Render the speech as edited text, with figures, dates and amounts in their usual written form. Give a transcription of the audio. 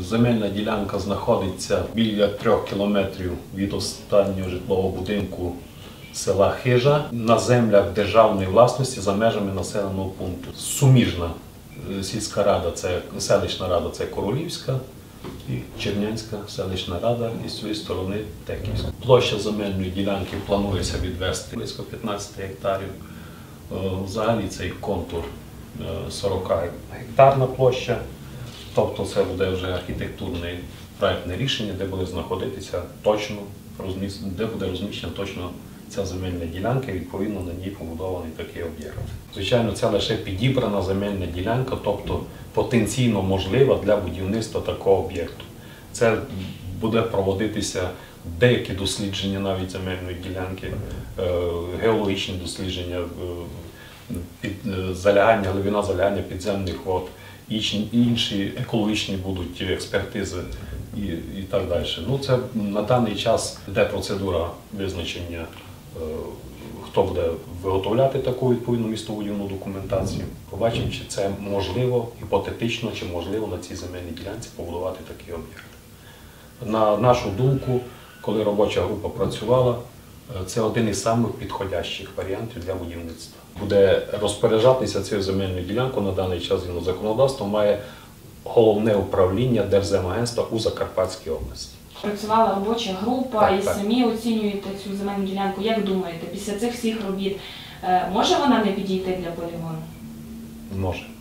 Земельна ділянка знаходиться біля 3 кілометрів від останнього житлового будинку села Хижа на землях державної власності за межами населеного пункту. Суміжна сільська рада, селищна рада – це Королівська і Чернянська селищна рада, і з цієї сторони Теківська. Площа земельної ділянки планується відвести близько 15 гектарів. Взагалі цей контур 40-гектарна площа, тобто це буде вже архітектурне проектне рішення, де буде знаходитися точно, де буде розміщена точно ця земельна ділянка, і відповідно на ній побудований такий об'єкт. Звичайно, це лише підібрана земельна ділянка, тобто потенційно можлива для будівництва такого об'єкту. Це буде проводитися деякі дослідження навіть земельної ділянки, геологічні дослідження, глибина залягання підземних вод, інші екологічні будуть експертизи і так далі. Це на даний час йде процедура визначення, хто буде виготовляти таку відповідну містобудівну документацію. Побачимо, чи це можливо, гіпотетично, чи можливо на цій земельній ділянці побудувати такий об'єкт. На нашу думку, коли робоча група працювала, це один із самих підходящих варіантів для будівництва. Буде розпоряджатися цією земельною ділянкою на даний час згідно законодавства має головне управління Держземагентства у Закарпатській області. Працювала робоча група і самі оцінюєте цю земельну ділянку. Як думаєте, після цих всіх робіт може вона не підійти для полігону? Може.